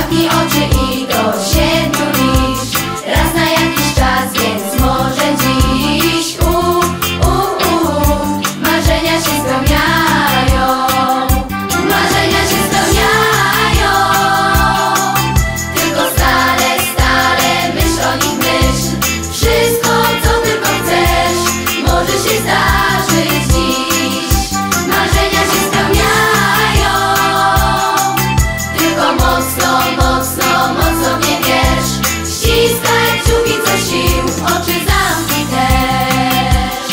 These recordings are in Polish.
Zamknij oczy i do 7 licz. Raz na jakiś czas, więc może dziś marzenia się spełniają. Marzenia się spełniają. Tylko stale, stale myśl o nich myśl. Wszystko, co tylko chcesz, może się zdarzyć dziś. Marzenia się spełniają. Tylko mocno, mocno, mocno mnie wierz. Ściskaj kciuki co sił, oczy zamknij też.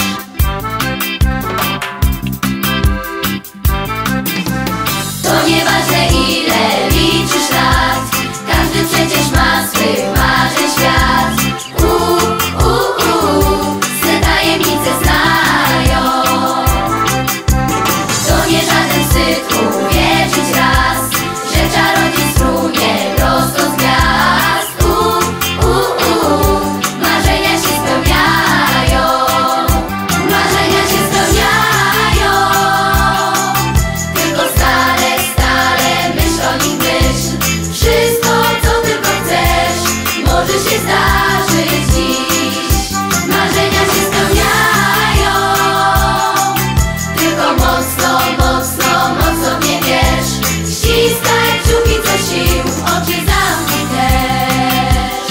To nieważne ile liczysz lat, każdy przecież ma swych marzeń świat. Swe tajemnice znają. To nie żaden wstyd uwierzyć raz, że czarodziej strunie prosto z gwiazd. Marzenia się spełniają. Marzenia się spełniają. Tylko stale, stale myśl o nich myśl. Wszystko, co tylko chcesz, może się zdarzyć dziś. Marzenia się spełniają. Tylko mocno, mocno, mocno mnie wierz. Ściskaj kciuki co sił, oczy zamknij też.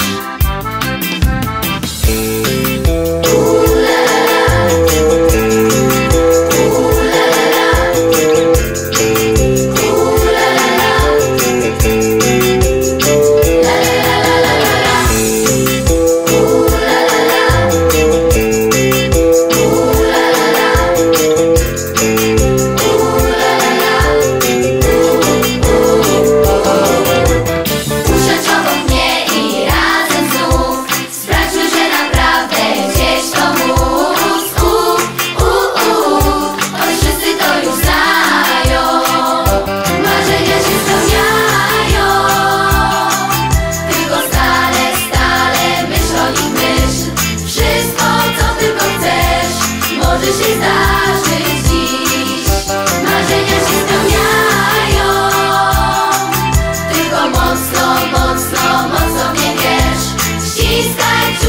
Usiądź obok mnie i razem znów sprawdźmy, że naprawdę gdzieś to móc. Choć wszyscy to już znają. Marzenia się spełniają. Tylko stale, stale myśl o nich myśl. Wszystko, co tylko chcesz, może się zdarzyć dziś. Marzenia się spełniają. Tylko mocno, mocno, mocno mnie wierz. Ściskaj